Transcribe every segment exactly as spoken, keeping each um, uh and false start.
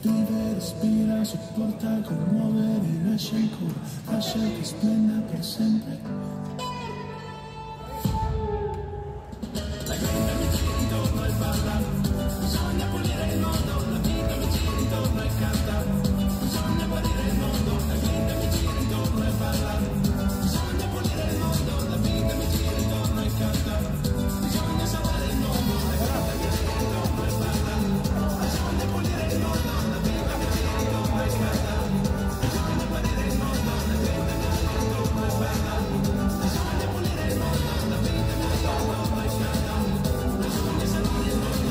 Vive, respira, sopporta, commuove, rinasce ancora, lascia che splenda per sempre. La vita mi gira intorno e balla, bisogna pulire il mondo, la vita mi gira intorno e canta, bisogna guarire il mondo, la vita mi gira intorno e balla, bisogna pulire il mondo, la vita mi gira intorno e canta, bisogna salvare il mondo, la vita mi gira intorno e balla, bisogna pulire il mondo, la vita mi gira intorno e canta, bisogna guarire il mondo, la vita mi gira intorno e balla, bisogna pulire il mondo, la vita mi gira intorno e canta, bisogna salvare il mondo.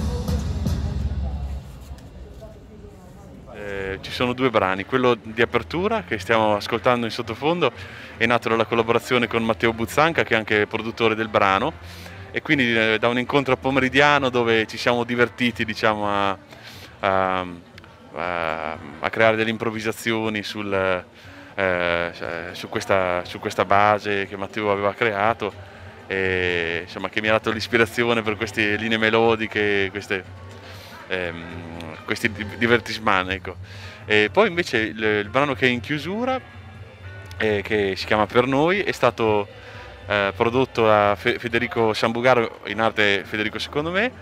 Eh, ci sono due brani, quello di apertura che stiamo ascoltando in sottofondo è nato dalla collaborazione con Matteo Buzzanca, che è anche produttore del brano, e quindi eh, da un incontro pomeridiano dove ci siamo divertiti, diciamo, a, a, a, a creare delle improvvisazioni sul, eh, su, questa, su questa base che Matteo aveva creato, e insomma, che mi ha dato l'ispirazione per queste linee melodiche, queste, ehm, questi divertissement, ecco. E poi invece il, il brano che è in chiusura, eh, che si chiama Per Noi, è stato eh, prodotto da Fe Federico Sambugaro, in arte Federico secondo me,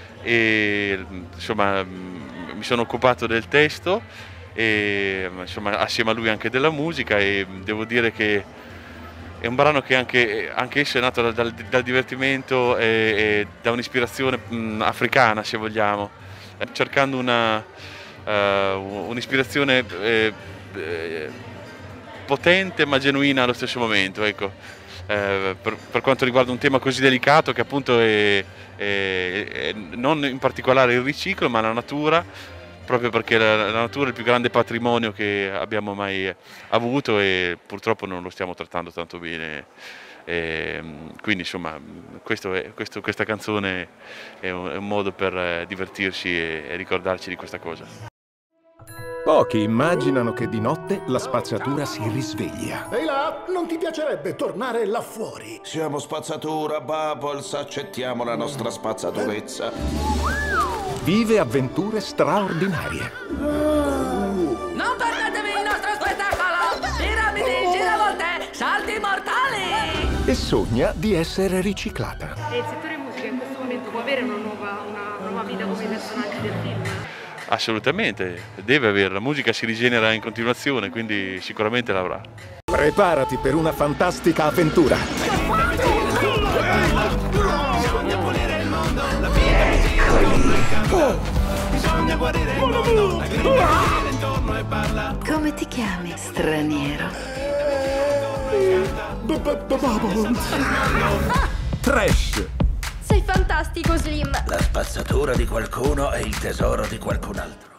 e insomma mi sono occupato del testo e insomma assieme a lui anche della musica, e devo dire che è un brano che anche, anche esso è nato dal, dal, dal divertimento e, e da un'ispirazione africana, se vogliamo, cercando una uh, un'ispirazione eh, eh, potente ma genuina allo stesso momento, ecco. Eh, per, per quanto riguarda un tema così delicato che appunto è, è, è non in particolare il riciclo ma la natura, proprio perché la, la natura è il più grande patrimonio che abbiamo mai avuto e purtroppo non lo stiamo trattando tanto bene. E quindi insomma questo è, questo, questa canzone è un, è un modo per divertirci e, e ricordarci di questa cosa. Pochi immaginano che di notte la spazzatura si risveglia. Ehi là, non ti piacerebbe tornare là fuori? Siamo spazzatura, Bubbles, accettiamo la nostra spazzaturezza. Vive avventure straordinarie. Non perdetevi il nostro spettacolo! Piramidi, giravolte, salti mortali! E sogna di essere riciclata. E il settore musica in questo momento può avere una nuova, una nuova vita come i personaggi del film? Assolutamente, deve avere, la musica si rigenera in continuazione, quindi sicuramente l'avrà. Preparati per una fantastica avventura. Bisogna pulire il mondo, la vita mi gira intorno e canta, bisogna guarire il mondo, la grida mi gira intorno e parla. Come ti chiami, straniero? Trash. Sei fantastico, Slim! La spazzatura di qualcuno è il tesoro di qualcun altro.